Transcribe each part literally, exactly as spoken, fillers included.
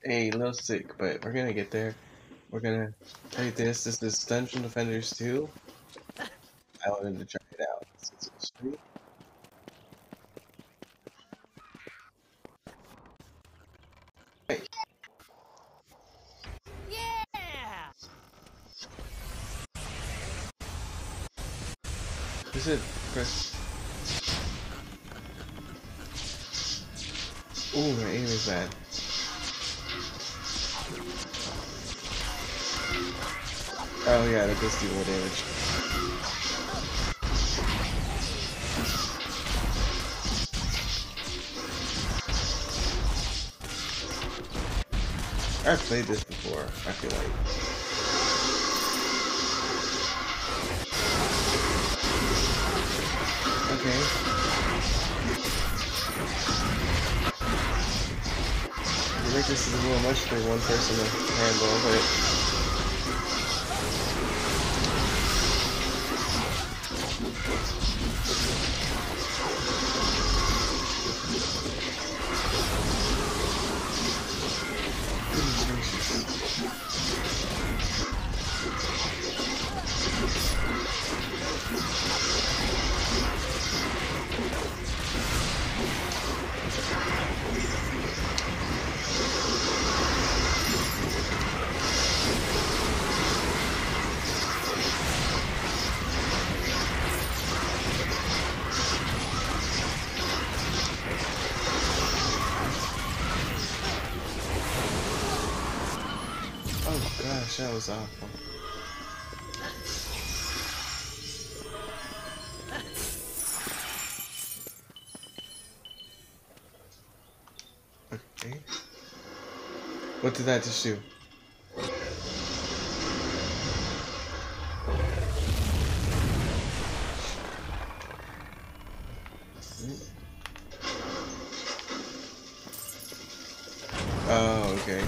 a little sick, but we're gonna get there. We're gonna play this. This is Dungeon Defenders two. I wanted to try it out since it was free. Hey, Yeah! you said press. Ooh, my aim is bad. Oh yeah, that does do more damage. I've played this before, I feel like. Okay. I think this is a little much for one person to handle, but oh gosh, that was awful. Okay. What did that just do? Oh, okay.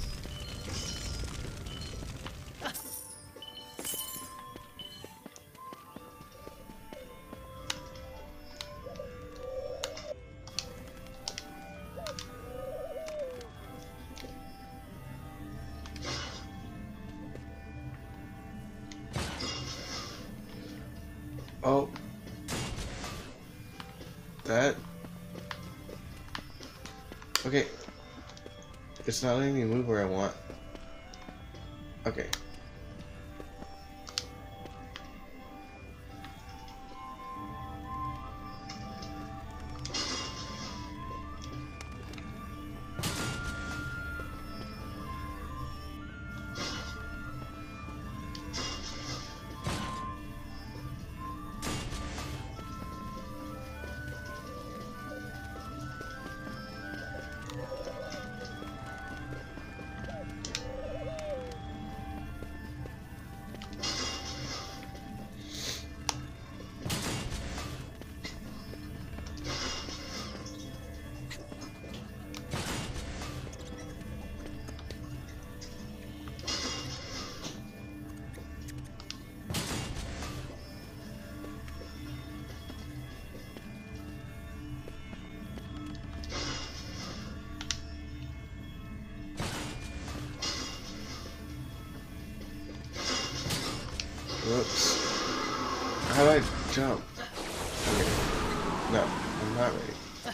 Oh. That. Okay. It's not letting me move where I want. Okay. Whoops. How do I jump? Okay. No, I'm not ready.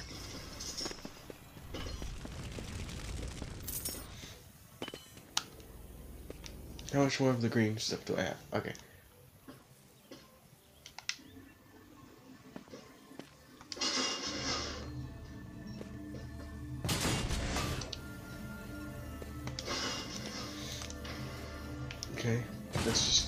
How much more of the green stuff do I have? Okay. Okay. Let's just...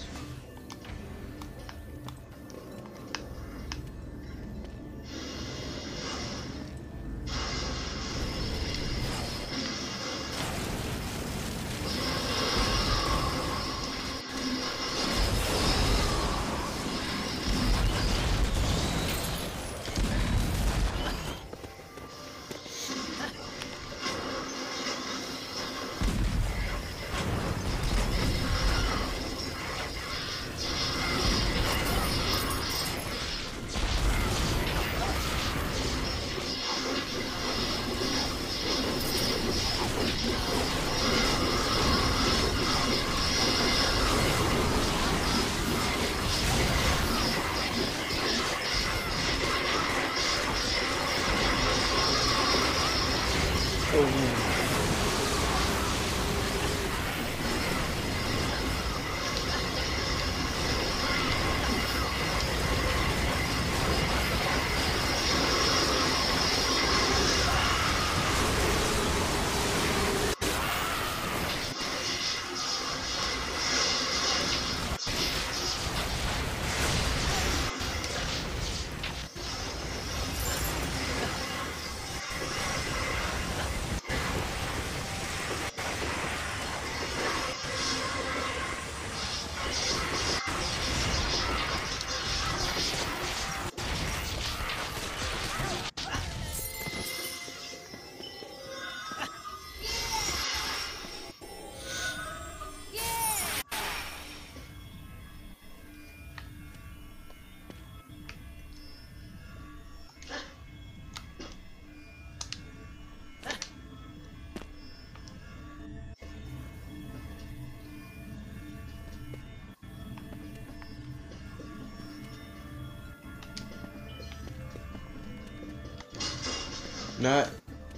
Not.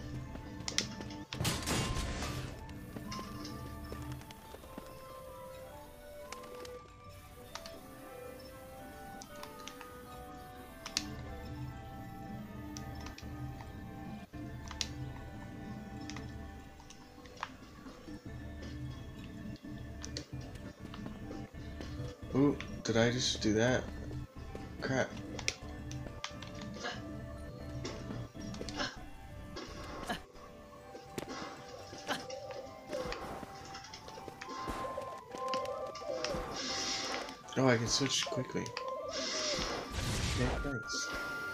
Ooh, did I just do that? Crap. Oh, I can switch quickly. Yeah, thanks.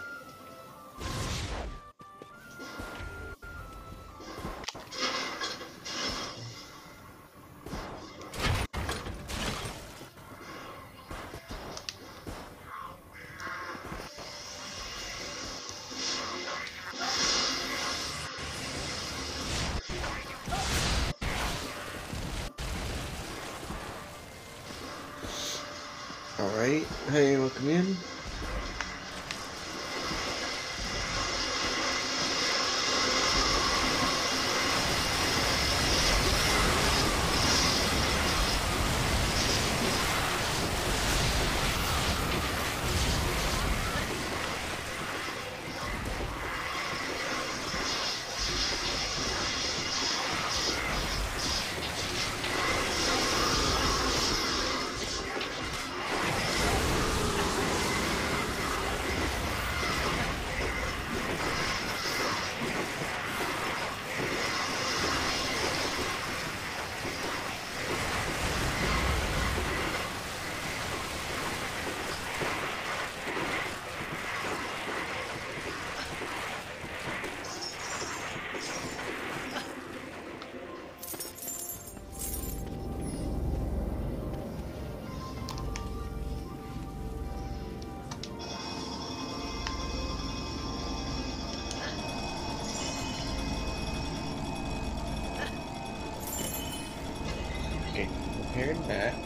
Alright, hey, welcome in. Okay, prepared that.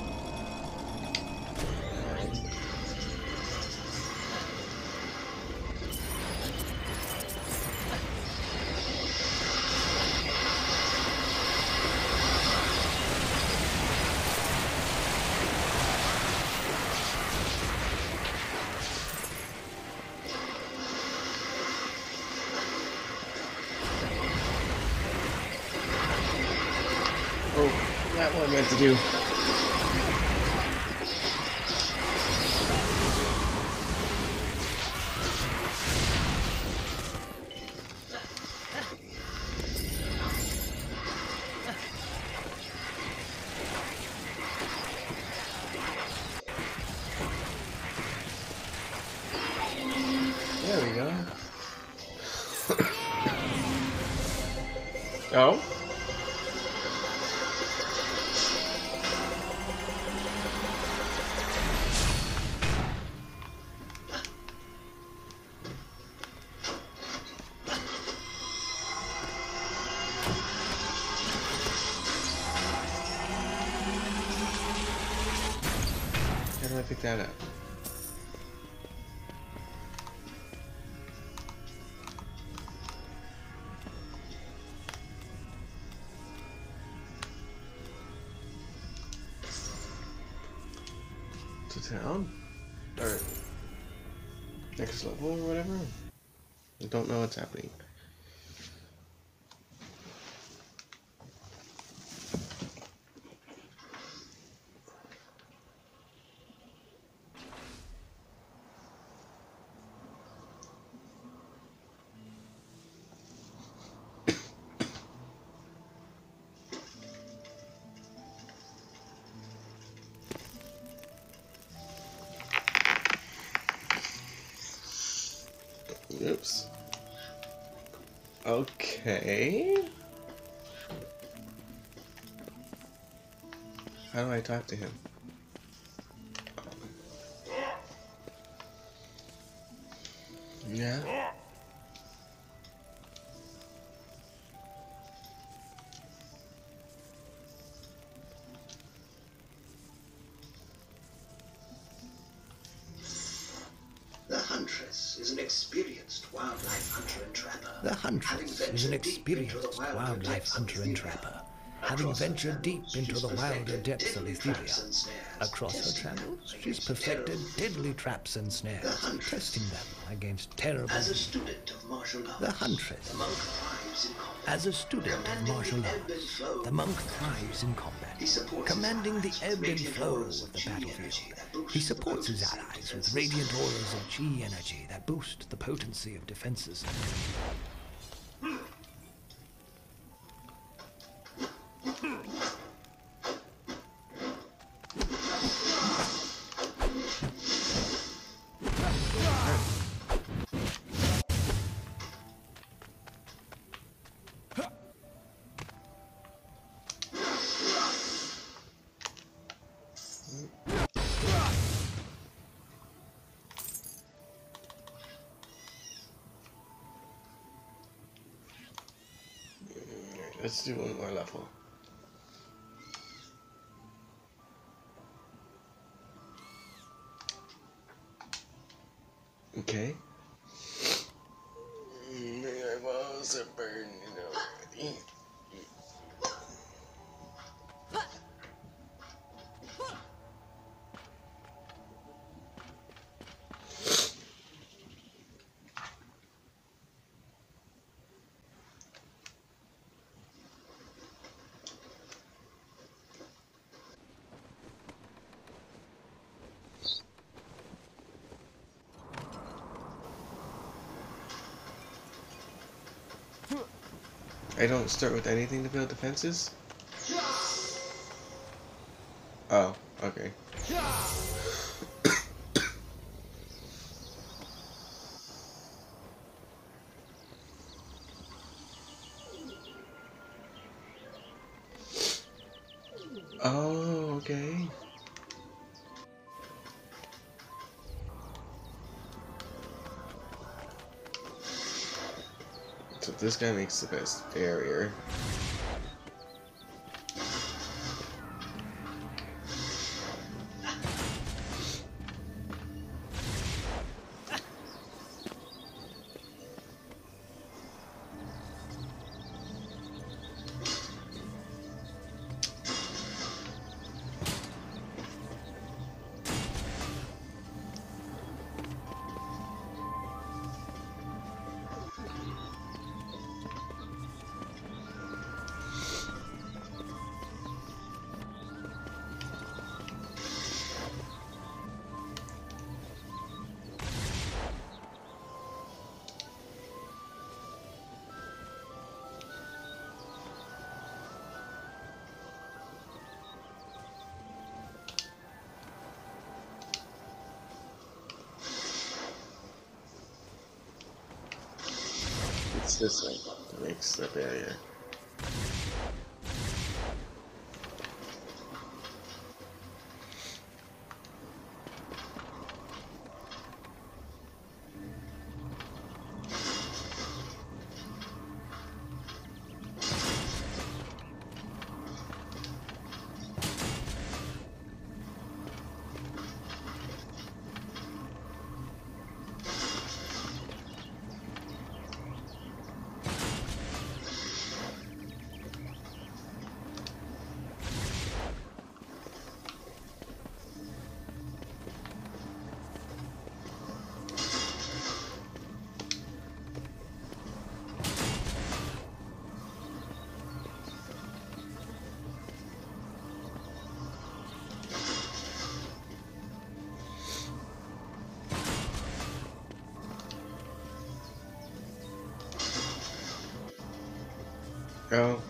Oh, not what I meant to do. There we go. Oh? How do I pick that up? To town? Or next level or whatever? I don't know what's happening. Oops. Okay. How do I talk to him? Yeah. The hunt huntress is an experienced wildlife hunter and trapper. The huntress is an experienced wildlife hunter and trapper, having ventured deep into the wilder depths of Etheria. Across her travels, she's perfected deadly traps and snares, testing them against terrible... As a student of martial arts, The huntress. the monk thrives in combat. As a student of martial arts, the monk thrives in combat, commanding the ebb and flow of the battlefield. He supports his allies with radiant auras of chi energy that boost the potency of defenses. Let's do one more level. Okay. My walls are burning already. I don't start with anything to build defenses? Oh, okay. Oh, okay. So this guy makes the best barrier. It's this thing that makes the barrier. Oh.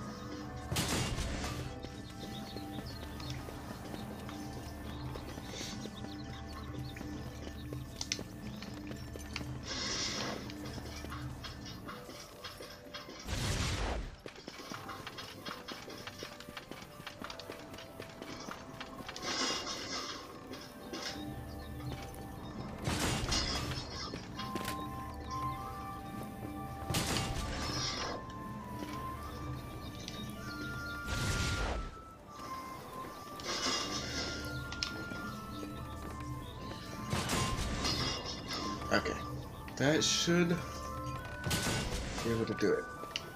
Okay. That should be able to do it.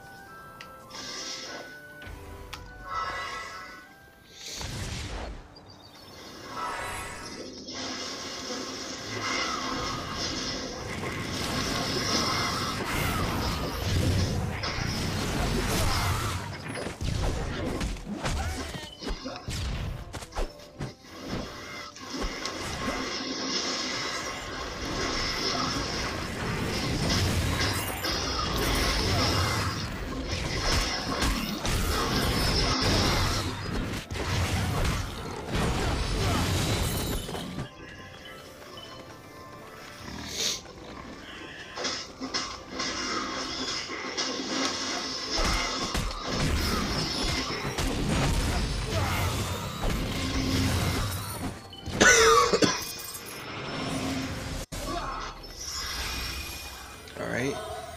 Alright.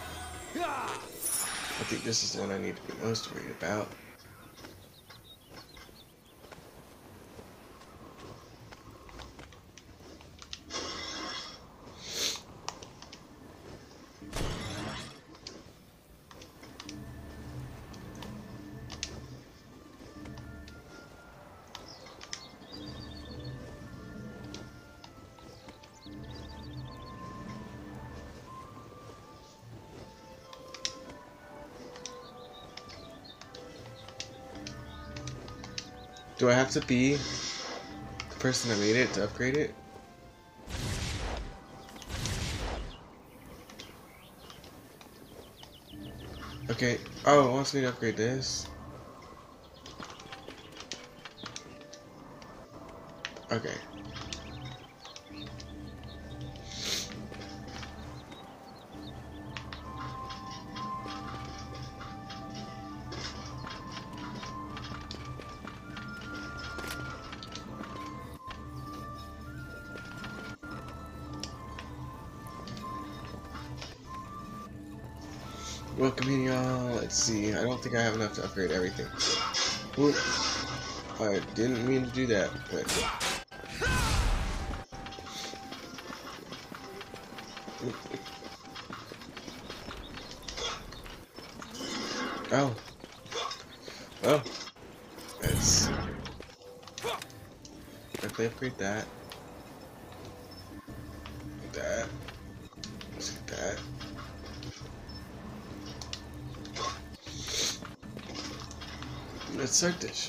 I think this is the one I need to be most worried about. Do I have to be the person that made it to upgrade it? Okay. Oh, it wants me to upgrade this. Okay. Welcome in, y'all. Let's see. I don't think I have enough to upgrade everything. Ooh. I didn't mean to do that, but... Oh. Oh. Let's... Quickly upgrade that. That. Let's get that. Let's start dish.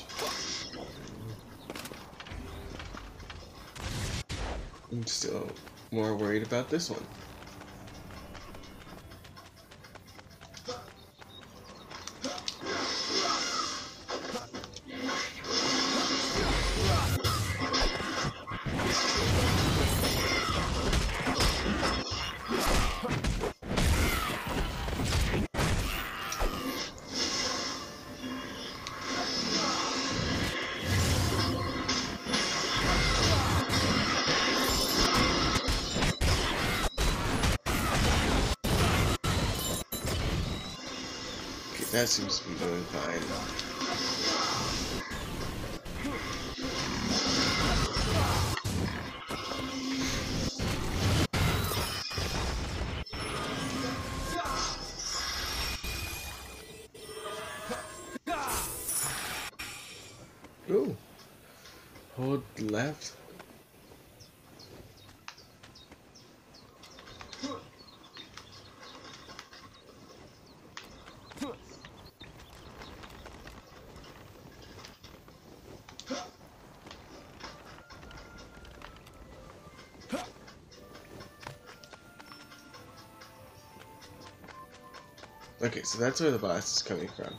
I'm still more worried about this one. That seems to be going fine. Ooh. Hold left. Okay, so that's where the boss is coming from.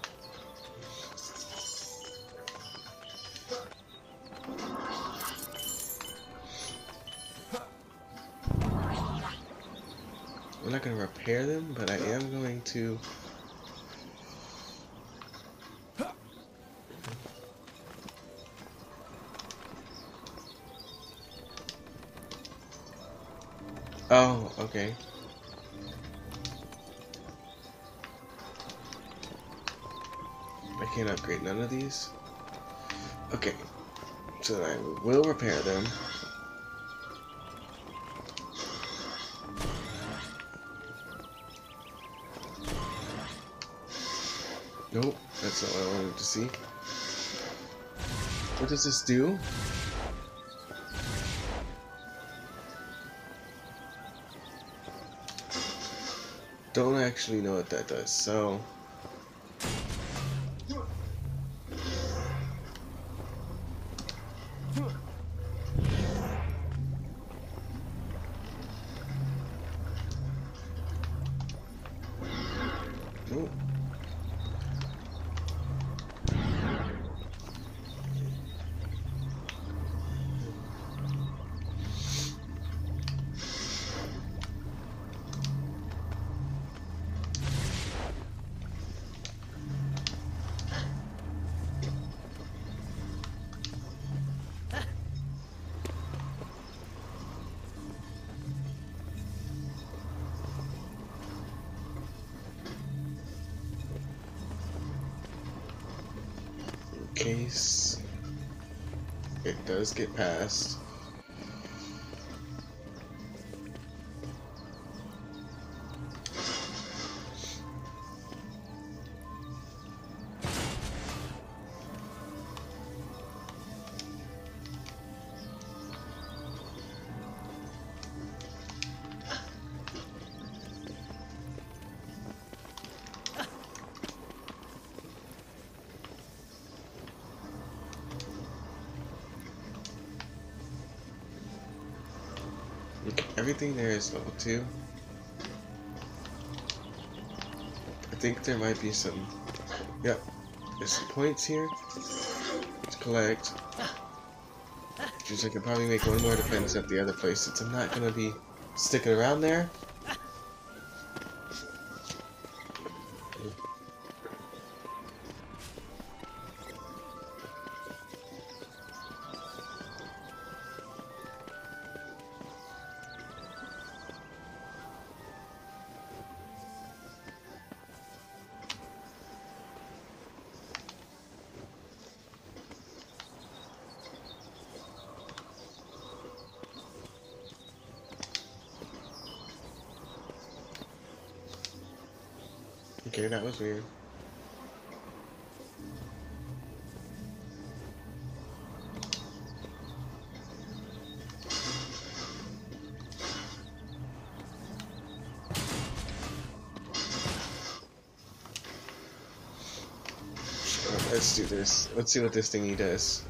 I'm not going to repair them, but I am going to... Oh, okay. I can't upgrade none of these. Okay, so I will repair them. Nope, that's not what I wanted to see. What does this do? Don't actually know what that does, so... Nope. In case it does get past. Okay, everything there is level two. I think there might be some... Yep, there's some points here to collect. Which I could probably make one more defense at the other place since I'm not gonna be sticking around there. Okay, that was weird. Alright, let's do this. Let's see what this thingy does.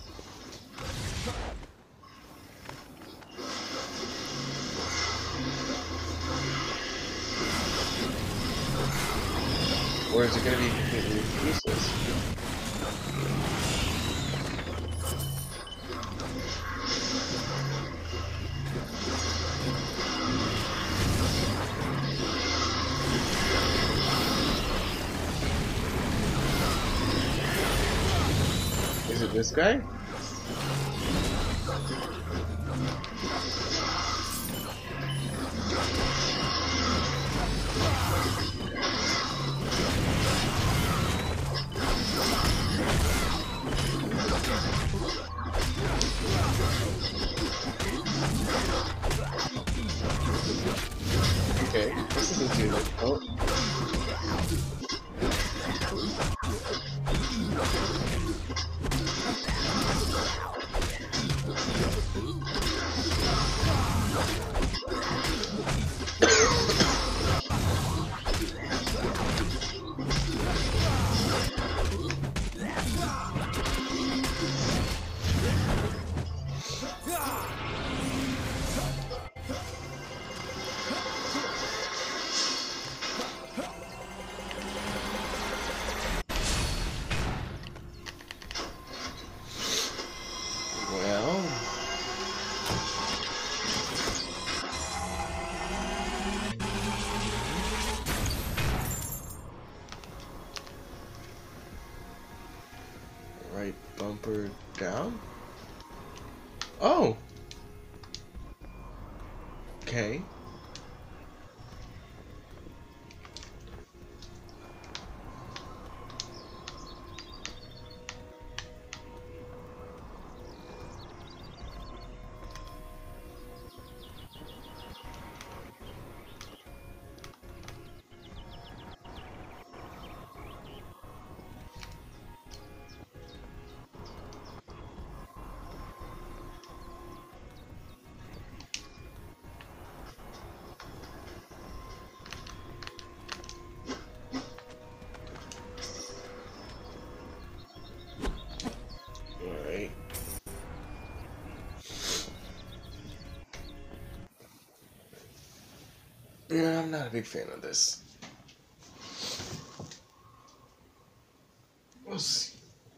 Or is it going to be completely useless? Is it this guy? Okay, this isn't too difficult. Well, right bumper down. Oh, okay. Yeah, I'm not a big fan of this. We'll see.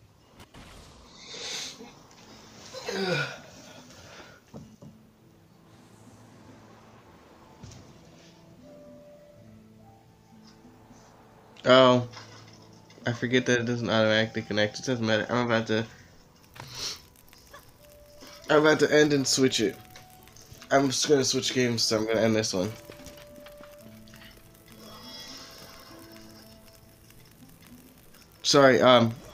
Oh, I forget that it doesn't automatically connect. It doesn't matter. I'm about to. I'm about to end and switch it. I'm just gonna switch games, so I'm gonna end this one. Sorry. Um.